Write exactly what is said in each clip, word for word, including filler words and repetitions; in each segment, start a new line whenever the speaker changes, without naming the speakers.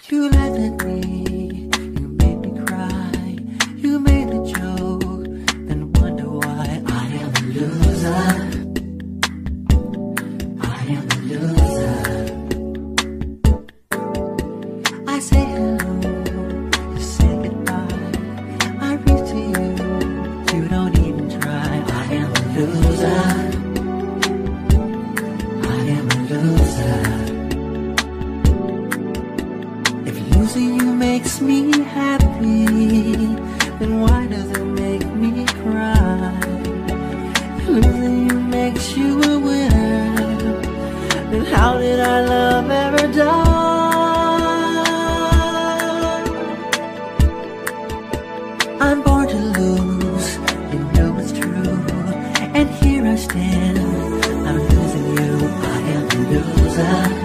You laughed at me, you made me cry, you made a joke, then wonder why I am a loser. I am a loser. I say hello, you say goodbye, I reach to you, you don't even try. I am a loser. I am a loser. Losing you makes me happy, then why does it make me cry? Losing you makes you a winner, then how did our love ever die? I'm born to lose, you know it's true, and here I stand, I'm losing you. I am a loser.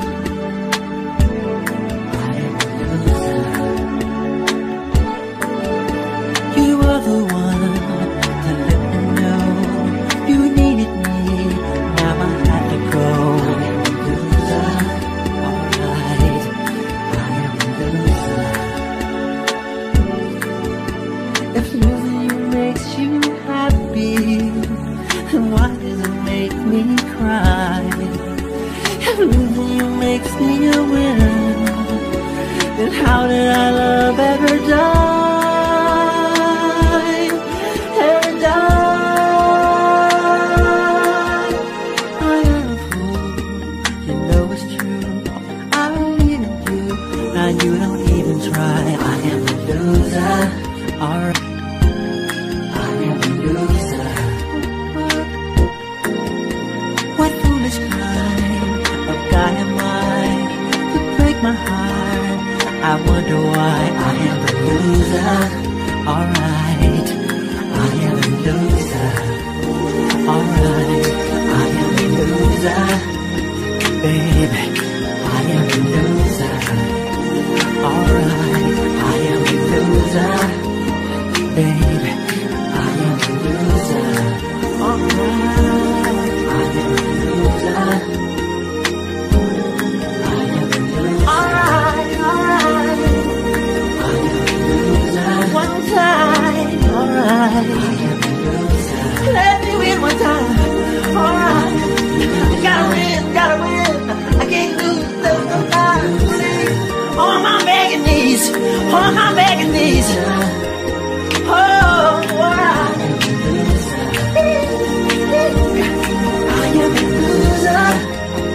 The one to let me know you needed me, now I have to go. I am a loser, alright, I am a loser. If losing you makes you happy, then why does it make me cry? If losing you makes me a winner, then how did our love ever die? You don't even try. I am a loser. Alright, I am a loser. What foolish kind of guy am I to break my heart? I wonder why I am a loser. Alright, I am a loser. Alright, I am a loser. Baby, I am a loser. Alright, I am a loser. Baby, I am a loser. Alright, I am a loser. I am a loser. Alright, alright, I am a loser. One time, alright, I am a loser. Let me win one time. Alright, gotta win, gotta win. I can't lose, lose, lose, lose. On my begging knees, on my begging knees.